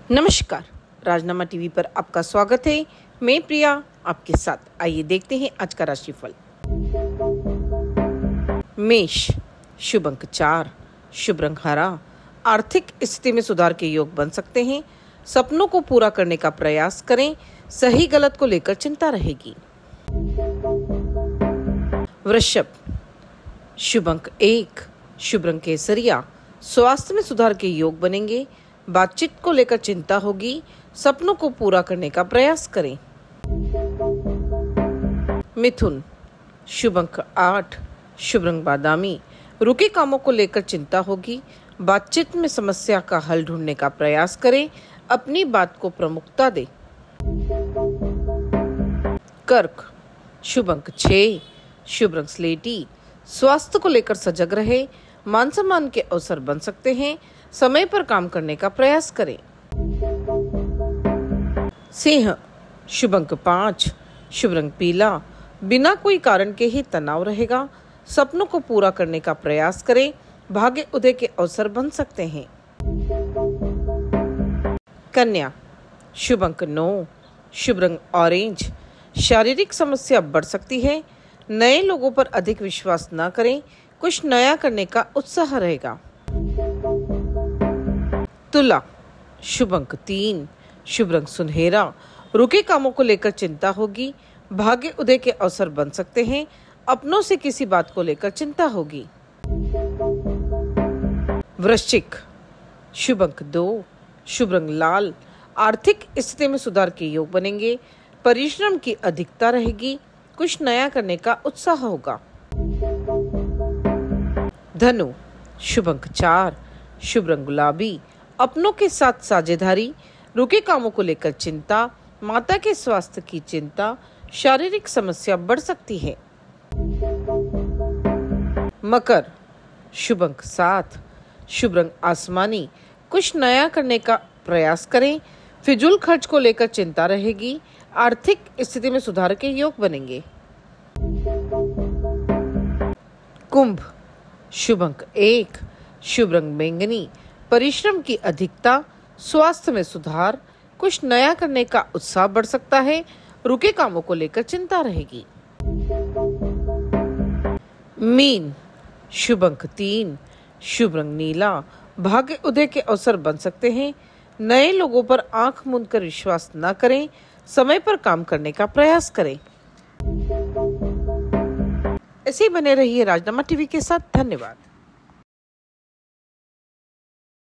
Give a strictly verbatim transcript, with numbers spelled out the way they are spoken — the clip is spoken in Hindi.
नमस्कार, राजनामा टीवी पर आपका स्वागत है। मैं प्रिया आपके साथ। आइए देखते हैं आज का राशिफल। मेष, शुभ अंक चार, शुभ रंग हरा। आर्थिक स्थिति में सुधार के योग बन सकते हैं। सपनों को पूरा करने का प्रयास करें। सही गलत को लेकर चिंता रहेगी। वृषभ, शुभ अंक एक, शुभ रंग केसरिया। स्वास्थ्य में सुधार के योग बनेंगे। बातचीत को लेकर चिंता होगी। सपनों को पूरा करने का प्रयास करें। मिथुन, शुभ अंक आठ, शुभ रंग बादामी। रुके कामों को लेकर चिंता होगी। बातचीत में समस्या का हल ढूंढने का प्रयास करें। अपनी बात को प्रमुखता दें। कर्क, शुभ अंक छह, शुभ रंग स्लेटी। स्वास्थ्य को लेकर सजग रहे। मान सम्मान के अवसर बन सकते हैं। समय पर काम करने का प्रयास करें। सिंह, शुभ अंक पाँच, शुभ रंग पीला। बिना कोई कारण के ही तनाव रहेगा। सपनों को पूरा करने का प्रयास करें। भाग्य उदय के अवसर बन सकते हैं। कन्या, शुभ अंक नौ, शुभ रंग ऑरेंज। शारीरिक समस्या बढ़ सकती है। नए लोगों पर अधिक विश्वास न करें। कुछ नया करने का उत्साह रहेगा। तुला, शुभ अंक तीन, शुभ रंग सुनहरा। रुके कामों को लेकर चिंता होगी। भाग्य उदय के अवसर बन सकते हैं। अपनों से किसी बात को लेकर चिंता होगी। वृश्चिक, शुभ अंक दो, शुभ रंग लाल। आर्थिक स्थिति में सुधार के योग बनेंगे। परिश्रम की अधिकता रहेगी। कुछ नया करने का उत्साह होगा। धनु, शुभ अंक चार, शुभ रंग गुलाबी। अपनों के साथ साझेदारी। रुके कामों को लेकर चिंता। माता के स्वास्थ्य की चिंता। शारीरिक समस्या बढ़ सकती है। मकर, शुभ अंक सात, शुभ रंग आसमानी। कुछ नया करने का प्रयास करें। फिजूल खर्च को लेकर चिंता रहेगी। आर्थिक स्थिति में सुधार के योग बनेंगे। कुंभ, शुभ अंक एक, शुभ रंग बैंगनी। परिश्रम की अधिकता। स्वास्थ्य में सुधार। कुछ नया करने का उत्साह बढ़ सकता है। रुके कामों को लेकर चिंता रहेगी। मीन, शुभ अंक तीन, शुभ रंग नीला। भाग्य उदय के अवसर बन सकते हैं। नए लोगों पर आंख मूंद कर विश्वास न करें। समय पर काम करने का प्रयास करें। ऐसे ही बने रहिए राजनामा टीवी के साथ। धन्यवाद।